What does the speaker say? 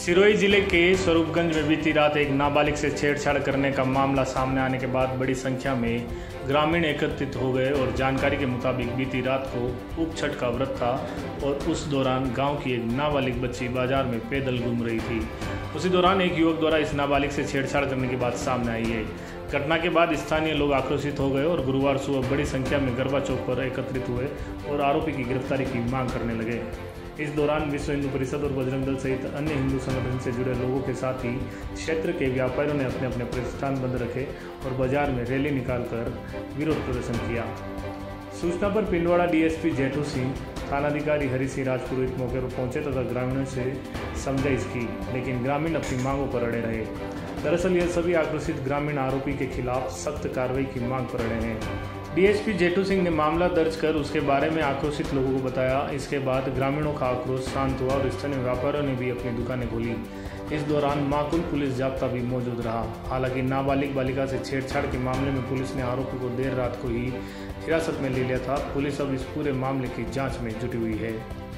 सिरोही जिले के स्वरूपगंज में बीती रात एक नाबालिग से छेड़छाड़ करने का मामला सामने आने के बाद बड़ी संख्या में ग्रामीण एकत्रित हो गए और जानकारी के मुताबिक बीती रात को उप छठ का व्रत था और उस दौरान गांव की एक नाबालिग बच्ची बाजार में पैदल घूम रही थी। उसी दौरान एक युवक द्वारा इस नाबालिग से छेड़छाड़ करने की बात सामने आई है। घटना के बाद स्थानीय लोग आक्रोशित हो गए और गुरुवार सुबह बड़ी संख्या में गरबा चौक पर एकत्रित हुए और आरोपी की गिरफ्तारी की मांग करने लगे। इस दौरान विश्व हिंदू परिषद और बजरंग दल सहित अन्य हिंदू संगठन से जुड़े लोगों के साथ ही क्षेत्र के व्यापारियों ने अपने अपने प्रतिष्ठान बंद रखे और बाजार में रैली निकालकर विरोध प्रदर्शन किया। सूचना पर पिंडवाड़ा डीएसपी जेठू सिंह, थानाधिकारी हरि सिंह राजपुरोहित मौके पर पहुंचे तथा ग्रामीणों से समझाइश की, लेकिन ग्रामीण अपनी मांगों पर अड़े रहे। दरअसल यह सभी आक्रोशित ग्रामीण आरोपी के खिलाफ सख्त कार्रवाई की मांग कर रहे हैं। डीएसपी जेठू सिंह ने मामला दर्ज कर उसके बारे में आक्रोशित लोगों को बताया। इसके बाद ग्रामीणों का आक्रोश शांत हुआ और स्थानीय व्यापारियों ने भी अपनी दुकानें खोली। इस दौरान माकुल पुलिस जाब्ता भी मौजूद रहा। हालांकि नाबालिग बालिका से छेड़छाड़ के मामले में पुलिस ने आरोपी को देर रात को ही हिरासत में ले लिया था। पुलिस अब इस पूरे मामले की जांच में जुटी हुई है।